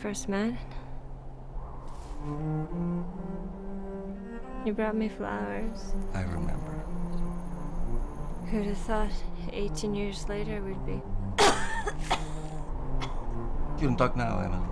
first met. You brought me flowers. I remember. Who'd have thought 18 years later we'd be... You don't talk now, Emily.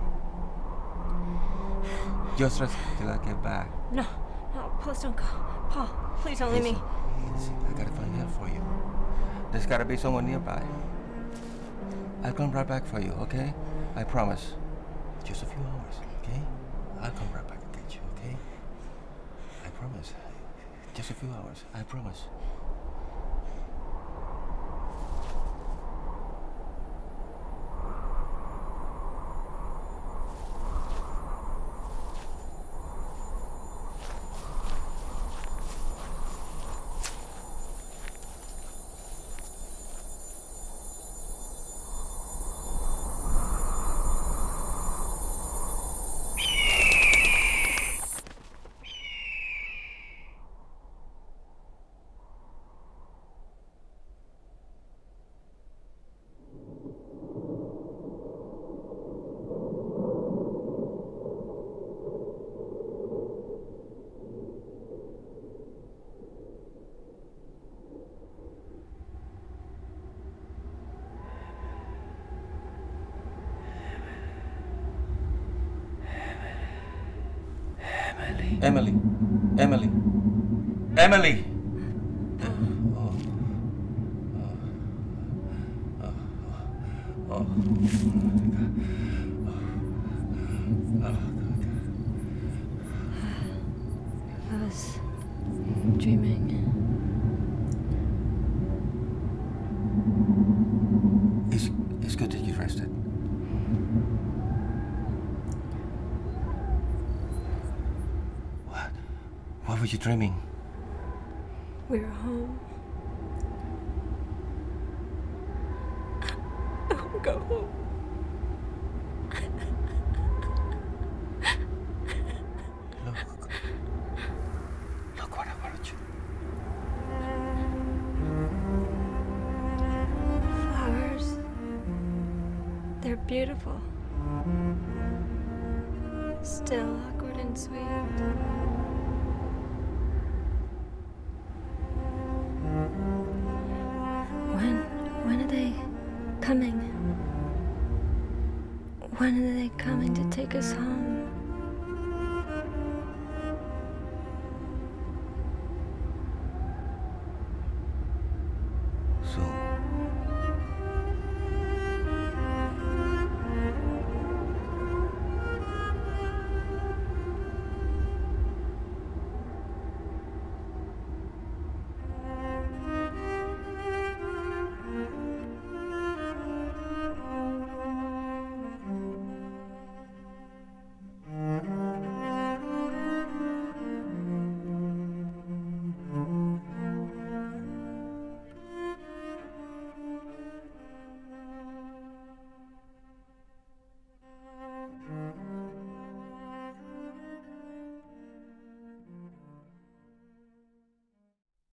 Just rest till I get back. No, please don't go. Paul, please don't leave me. Listen, I gotta find help for you. There's gotta be someone nearby. I'll come right back for you, okay? I promise. Just a few hours, okay? I'll come right back and get you, okay? I promise. Just a few hours, I promise. Emily. Emily. Emily! I was dreaming. It's good that you rested. What were you dreaming? We were home. I won't go home. Look what I brought you. Flowers. They're beautiful. Still awkward and sweet. When are they coming? When are they coming to take us home?